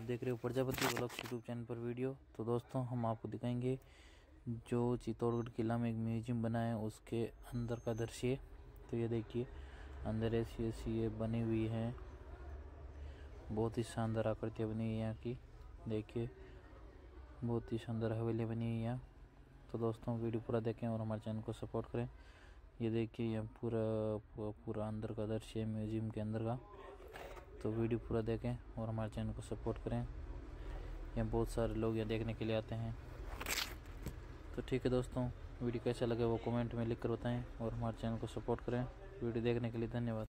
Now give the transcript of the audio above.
देख रहे हो प्रजापति व्लॉग्स यूट्यूब चैनल पर वीडियो। तो दोस्तों हम आपको दिखाएंगे जो चित्तौड़गढ़ किला में एक म्यूजियम बना है उसके अंदर का दृश्य। तो ये देखिए अंदर ऐसी ऐसी ये बनी हुई है, बहुत ही शानदार आकृतियाँ बनी है यहाँ की। देखिए बहुत ही शानदार हवेली बनी है यहाँ। तो दोस्तों वीडियो पूरा देखें और हमारे चैनल को सपोर्ट करें। ये देखिए यह पूरा अंदर का दृश्य है म्यूजियम के अंदर का। तो वीडियो पूरा देखें और हमारे चैनल को सपोर्ट करें। यहाँ बहुत सारे लोग यहाँ देखने के लिए आते हैं। तो ठीक है दोस्तों, वीडियो कैसा लगे वो कमेंट में लिख कर बताएं और हमारे चैनल को सपोर्ट करें। वीडियो देखने के लिए धन्यवाद।